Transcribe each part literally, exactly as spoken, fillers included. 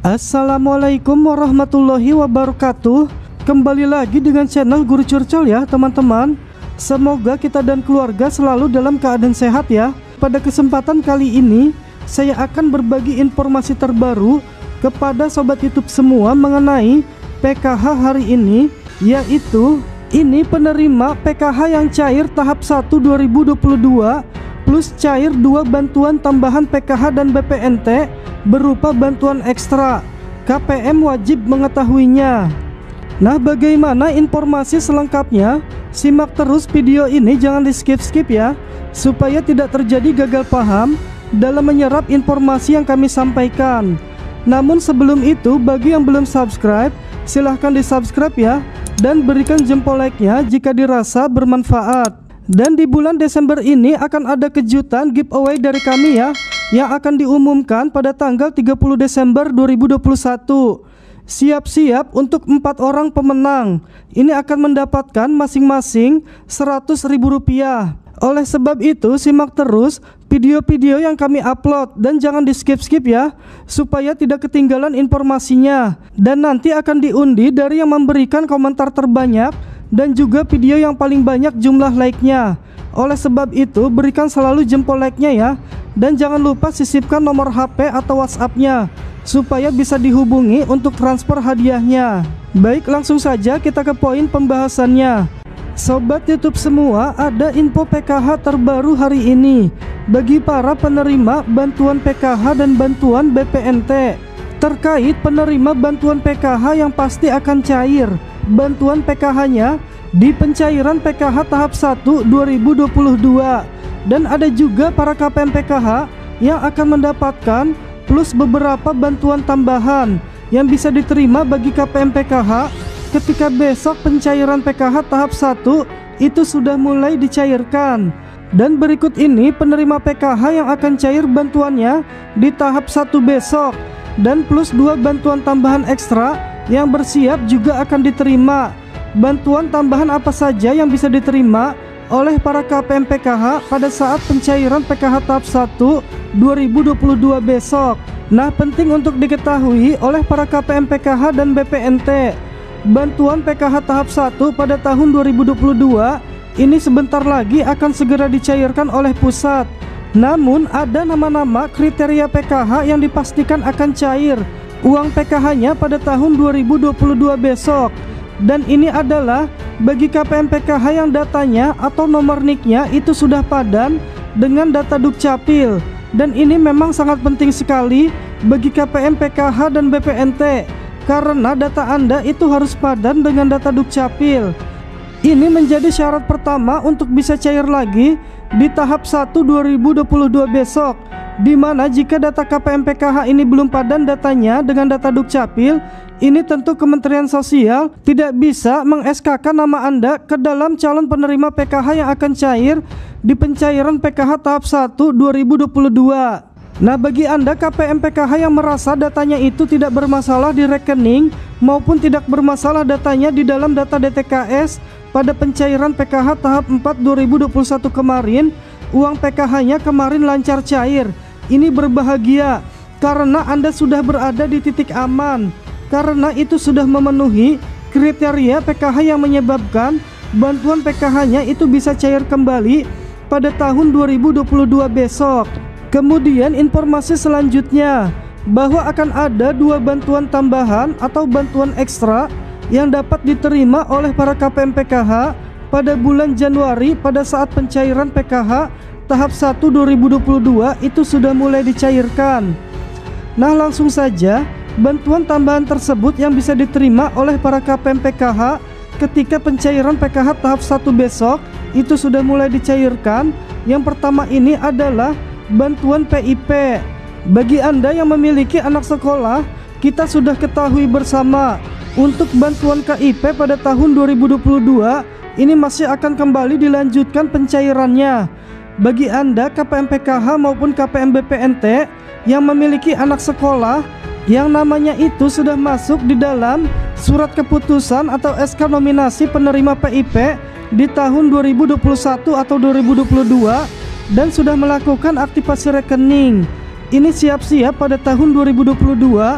Assalamualaikum warahmatullahi wabarakatuh. Kembali lagi dengan channel Guru Curcol ya teman-teman. Semoga kita dan keluarga selalu dalam keadaan sehat ya. Pada kesempatan kali ini saya akan berbagi informasi terbaru kepada sobat YouTube semua mengenai P K H hari ini, yaitu ini penerima P K H yang cair tahap satu dua ribu dua puluh dua plus cair dua bantuan tambahan P K H dan B P N T berupa bantuan ekstra. K P M wajib mengetahuinya. Nah, bagaimana informasi selengkapnya? Simak terus video ini, jangan di skip-skip ya, supaya tidak terjadi gagal paham dalam menyerap informasi yang kami sampaikan. Namun sebelum itu, bagi yang belum subscribe, silahkan di subscribe ya, dan berikan jempol like-nya jika dirasa bermanfaat. Dan di bulan Desember ini akan ada kejutan giveaway dari kami ya, yang akan diumumkan pada tanggal tiga puluh Desember dua ribu dua puluh satu. Siap-siap untuk empat orang pemenang. Ini akan mendapatkan masing-masing seratus ribu rupiah. Oleh sebab itu, simak terus video-video yang kami upload dan jangan di skip-skip ya, supaya tidak ketinggalan informasinya. Dan nanti akan diundi dari yang memberikan komentar terbanyak dan juga video yang paling banyak jumlah like-nya. Oleh sebab itu, berikan selalu jempol like-nya ya. Dan jangan lupa sisipkan nomor H P atau WhatsApp-nya supaya bisa dihubungi untuk transfer hadiahnya. Baik, langsung saja kita ke poin pembahasannya. Sobat YouTube semua, ada info P K H terbaru hari ini bagi para penerima bantuan P K H dan bantuan B P N T. Terkait penerima bantuan P K H yang pasti akan cair bantuan P K H-nya di pencairan P K H tahap satu dua ribu dua puluh dua. Dan ada juga para K P M P K H yang akan mendapatkan plus beberapa bantuan tambahan yang bisa diterima bagi K P M P K H ketika besok pencairan P K H tahap satu itu sudah mulai dicairkan. Dan berikut ini penerima P K H yang akan cair bantuannya di tahap satu besok, dan plus dua bantuan tambahan ekstra yang bersiap juga akan diterima. Bantuan tambahan apa saja yang bisa diterima oleh para K P M P K H pada saat pencairan P K H tahap satu dua ribu dua puluh dua besok? Nah, penting untuk diketahui oleh para K P M P K H dan B P N T, bantuan P K H tahap satu pada tahun dua ribu dua puluh dua ini sebentar lagi akan segera dicairkan oleh pusat. Namun ada nama-nama kriteria P K H yang dipastikan akan cair uang P K H-nya pada tahun dua ribu dua puluh dua besok. Dan ini adalah bagi K P M P K H yang datanya atau nomor N I K-nya itu sudah padan dengan data Dukcapil. Dan ini memang sangat penting sekali bagi K P M P K H dan B P N T, karena data Anda itu harus padan dengan data Dukcapil. Ini menjadi syarat pertama untuk bisa cair lagi di tahap satu dua ribu dua puluh dua besok, dimana jika data K P M P K H ini belum padan datanya dengan data Dukcapil, ini tentu Kementerian Sosial tidak bisa meng-S K-kan nama Anda ke dalam calon penerima P K H yang akan cair di pencairan P K H tahap satu dua ribu dua puluh dua. Nah, bagi Anda K P M P K H yang merasa datanya itu tidak bermasalah di rekening maupun tidak bermasalah datanya di dalam data D T K S pada pencairan P K H tahap empat dua ribu dua puluh satu kemarin, uang P K H-nya kemarin lancar cair. Ini berbahagia karena Anda sudah berada di titik aman, karena itu sudah memenuhi kriteria P K H yang menyebabkan bantuan P K H-nya itu bisa cair kembali pada tahun dua ribu dua puluh dua besok. Kemudian informasi selanjutnya bahwa akan ada dua bantuan tambahan atau bantuan ekstra yang dapat diterima oleh para K P M P K H pada bulan Januari pada saat pencairan P K H tahap satu dua ribu dua puluh dua itu sudah mulai dicairkan. Nah, langsung saja bantuan tambahan tersebut yang bisa diterima oleh para K P M P K H ketika pencairan P K H tahap satu besok itu sudah mulai dicairkan. Yang pertama ini adalah bantuan P I P. Bagi Anda yang memiliki anak sekolah, kita sudah ketahui bersama untuk bantuan K I P pada tahun dua ribu dua puluh dua ini masih akan kembali dilanjutkan pencairannya. Bagi Anda K P M P K H maupun K P M B P N T yang memiliki anak sekolah yang namanya itu sudah masuk di dalam surat keputusan atau S K nominasi penerima P I P di tahun dua ribu dua puluh satu atau dua ribu dua puluh dua dan sudah melakukan aktivasi rekening, ini siap-siap pada tahun dua ribu dua puluh dua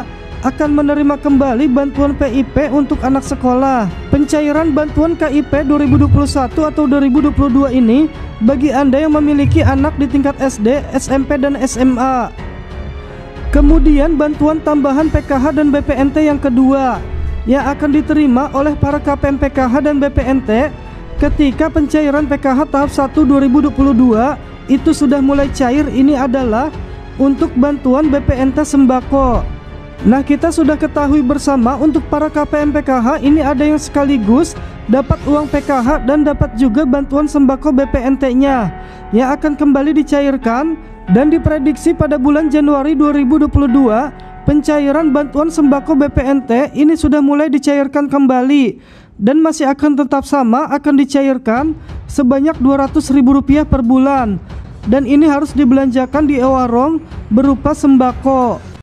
akan menerima kembali bantuan P I P untuk anak sekolah. Pencairan bantuan K I P dua ribu dua puluh satu atau dua ribu dua puluh dua ini bagi Anda yang memiliki anak di tingkat S D, S M P, dan S M A. Kemudian bantuan tambahan P K H dan B P N T yang kedua yang akan diterima oleh para K P M P K H dan B P N T ketika pencairan P K H tahap satu dua ribu dua puluh dua itu sudah mulai cair. Ini adalah untuk bantuan B P N T sembako. Nah, kita sudah ketahui bersama untuk para K P M P K H ini ada yang sekaligus dapat uang P K H dan dapat juga bantuan sembako B P N T-nya yang akan kembali dicairkan, dan diprediksi pada bulan Januari dua ribu dua puluh dua pencairan bantuan sembako B P N T ini sudah mulai dicairkan kembali dan masih akan tetap sama, akan dicairkan sebanyak dua ratus ribu rupiah per bulan, dan ini harus dibelanjakan di e-warung berupa sembako.